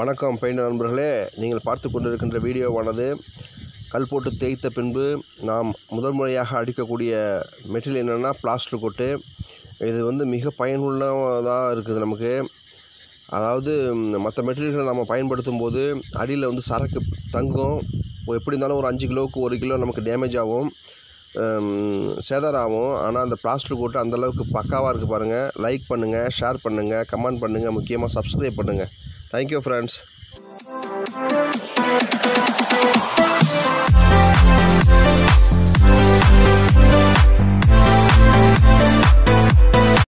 வணக்கம் பெயிண்டர் நண்பர்களே, நீங்கள் பார்த்து கொண்டிருக்கின்ற வீடியோவானது கல் போட்டு தேய்த்த பின்பு நாம் முதல் முறையாக அடிக்கக்கூடிய மெட்டீரியல் என்னென்னா பிளாஸ்டர் கோட்டு. இது மிக பயனுள்ளதாக இருக்குது நமக்கு. அதாவது மற்ற மெட்டீரியல்களை நம்ம பயன்படுத்தும் போது அடியில் சரக்கு தங்கும். எப்படி இருந்தாலும் ஒரு 5 கிலோவுக்கு 1 கிலோ நமக்கு டேமேஜ் ஆகும், சேதாரம் ஆகும். ஆனால் அந்த பிளாஸ்டர் கோட்டு அந்தளவுக்கு பக்காவாக இருக்குது பாருங்கள். லைக் பண்ணுங்கள், ஷேர் பண்ணுங்கள், கமெண்ட் பண்ணுங்கள், முக்கியமாக சப்ஸ்கிரைப் பண்ணுங்கள். Thank you friends.